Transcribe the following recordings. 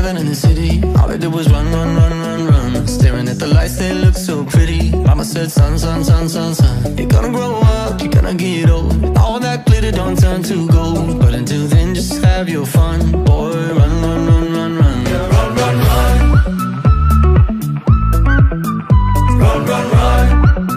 living in the city. All I did was run, run, run, run, run. Staring at the lights, they look so pretty. Mama said, son, son, son, son, son, you're gonna grow up, you're gonna get old. All that glitter don't turn to gold. But until then, just have your fun. Boy, run, run, run, run, run. Yeah, run, run, run. Run, run, run.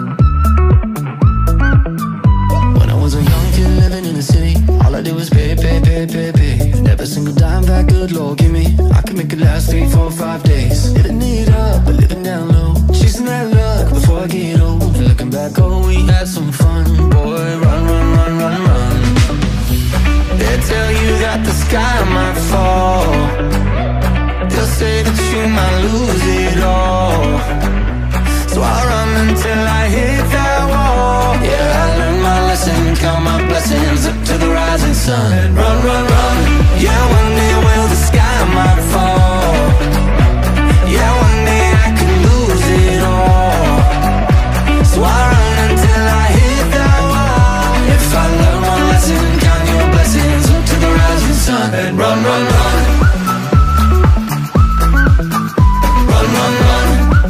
When I was a young kid living in the city, all I did was pay, pay, pay, pay, pay. Every single dime that good Lord give me, I could make it last 3, 4, 5 days. Living it up, but living down low, chasing that luck before I get old. Looking back, oh, we had some fun. Boy, run, run, run, run, run. They tell you that the sky might fall. They'll say that you might lose it all. So I run until I hit that wall. Yeah, I learned my lesson, count my blessings up to the rising sun. And run, run, run. Yeah, one day will the sky might fall. Yeah, one day I could lose it all. So I run until I hit that wall. If I learn one lesson, count your blessings up to the rising sun. And run, run, run. Run, run, run.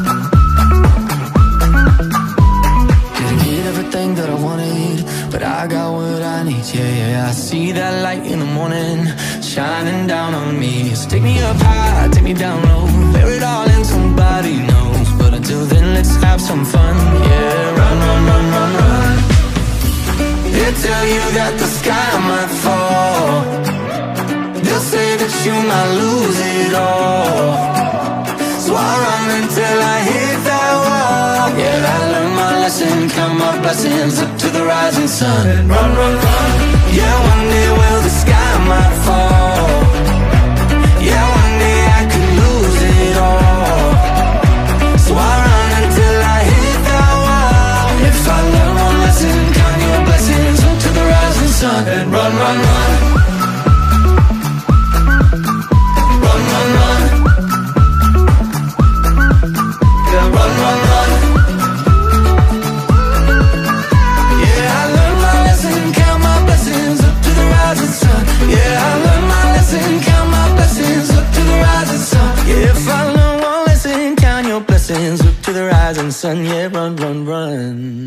That I wanted, but I got what I need. Yeah, yeah, I see that light in the morning shining down on me. So take me up high, take me down low, bear it all in, somebody knows. But until then, let's have some fun. Yeah, run, run, run, run, run. They tell you that the sky might fall. They'll say that you might lose it all. So I run until I hit that wall. Yeah, I learned my lesson, count my blessings up to the rising sun. And run, run, run. Yeah, one day will the sky might fall. Yeah, one day I could lose it all. So I run until I hit that wall. If I learn one lesson, count your blessings up to the rising sun. And run, run, run. Run, run, run. Yeah, run, run, run. Yeah, I learned my lesson, count my blessings up to the rising sun. Yeah, I learned my lesson, count my blessings up to the rising sun. Yeah, if I learn one lesson, count your blessings up to the rising sun. Yeah, run, run, run.